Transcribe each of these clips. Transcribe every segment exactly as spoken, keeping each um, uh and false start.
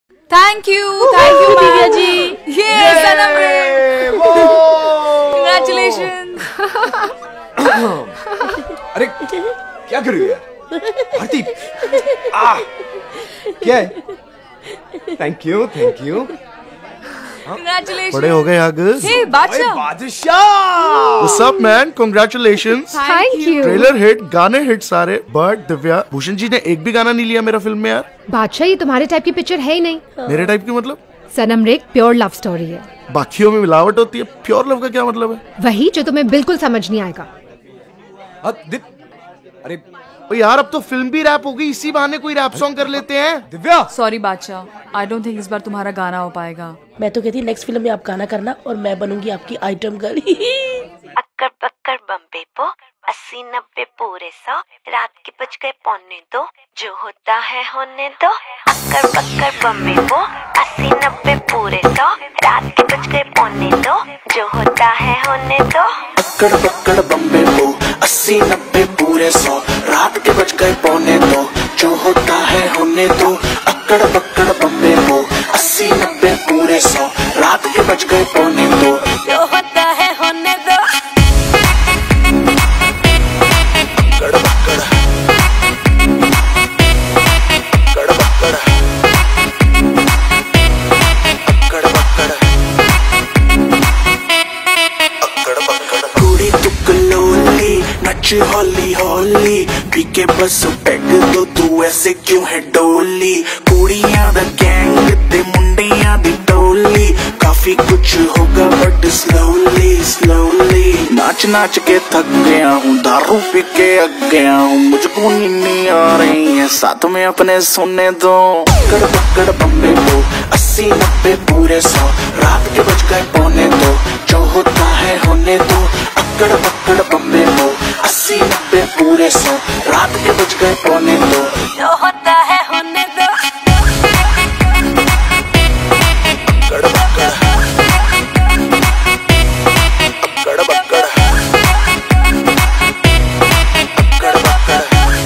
Thank you, thank you Divya ji. ये सनम रे, congratulation. अरे क्या कर रही है भारती? आ क्या है? Thank you, thank you. Congratulations. बड़े हो गए आगज। Hey, बादशाह। बादशाह। What's up man? Congratulations. Thank you. Trailer hit, गाने हिट सारे, बट दिव्या, भूषण जी ने एक भी गाना नहीं लिया मेरा फिल्म में यार। बादशाह ये तुम्हारे टाइप की पिक्चर है ही नहीं। मेरे टाइप की मतलब? सनम रे प्योर लव स्टोरी है। बाकियों में मिलावट होती है, प्योर लव का क्या मतलब है? वही जो तुम्हें बिल्कुल समझ नहीं आएगा। अरे ओ यार अब तो फिल्म भी रैप हो गई, इसी बहाने कोई रैप सॉन्ग कर लेते हैं। दिव्या सॉरी बादशाह, आई डोंट थिंक इस बार तुम्हारा गाना हो पाएगा। मैं तो कहती नेक्स्ट फिल्म में आप गाना करना और मैं बनूंगी आपकी आइटम गर्ल। अक्कड़ पक्कड़ बम्बे पो अस्सी नब्बे पूरे सौ रात के बज गए पौने दो जो होता है होने दो। अक्कड़ पक्कड़ बम्बे पो अस्सी नब्बे पूरे सौ रात के बज गए पौने दो जो होता है होने दो। अक्कड़ पक्कड़ बम्बे पो अस्सी नब्बे पूरे सौ रात के बज गए पौने दो जो होता है होने दो। अक्कड़ पक्कड़ बम्बे पो अस्सी नब्बे पूरे सौ रात के बज गए पौने दो जो होता है होने दो। अक्कड़ पक्कड़ अक्कड़ पक्कड़ अक्कड़ पक्कड़ अक्कड़ पक्कड़ कुड़ी तू कलोली नच हौली हौली पीके बस पैग दो तू ऐसे क्यों है डोली। कुड़ियां दा गैंग ते मुंडियां दी टोली काफी कुछ होगा बट स्लोली स्लोली। नाच नाच के थक गया हूँ, दारू पी के अग गया हूँ, मुझको नींद आ रही है, साथ में अपने सोने दो। अक्कड़ पक्कड़ बम्बे पो अस्सी नब्बे पूरे सौ रात के बज गए पौने दो जो होता है होने दो। अक्कड़ पक्कड़ बम्बे पो अस्सी नब्बे पूरे सौ रात के बज गए पौने दो जो होता है होने दो। अक्कड़ पक्कड़ अक्कड़ पक्कड़ अक्कड़ पक्कड़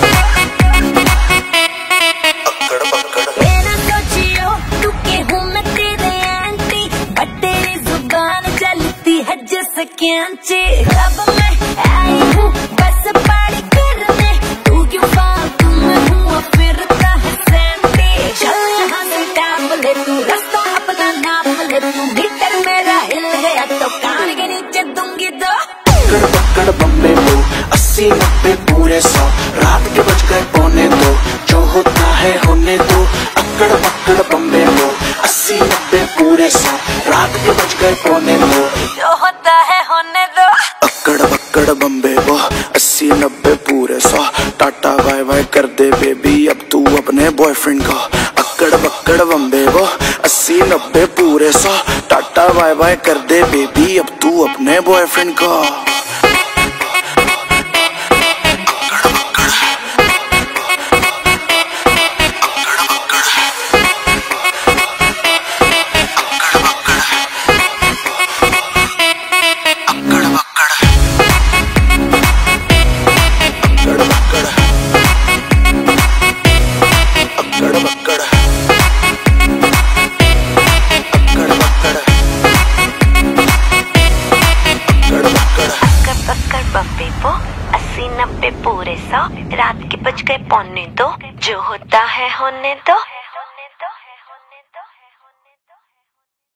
अक्कड़ पक्कड़। मेरा सोचियो तू के हूँ मैं तेरे आंटी बट तेरी जुबान चलती है जैसे कैंची। अब मैं आई हूँ बस पार्टी करने तू क्यों फालतू में हुआ फिरता है सैंटी। चल यहाँ से टाप ले तू रास्ता अपना नाप ले तू भीतर मेरा हिल गया तो कान के नीचे दूंगी दो। अक्कड़ पक्कड़ बम्बे पो अस्सी नब्बे पूरे सौ रात के बज गए पौने दो जो होता है होने दो। अक्कड़ पक्कड़ बम्बे पो अस्सी नब्बे पूरे सौ रात के बज गए पौने दो जो होता है होने दो। अक्कड़ पक्कड़ बम्बे पो अस्सी नब्बे पूरे सौ टाटा बाय बाय कर दे बेबी अब तू अपने बॉयफ्रेंड को। अक्कड़ पक्कड़ बम्बे पो अस्सी नब्बे पूरे सौ टाटा बाय बाय कर दे बेबी अब तू अपने बॉयफ्रेंड को। अस्सी नब्बे पूरे सौ रात के बज गए पौने दो जो होता है होने दो।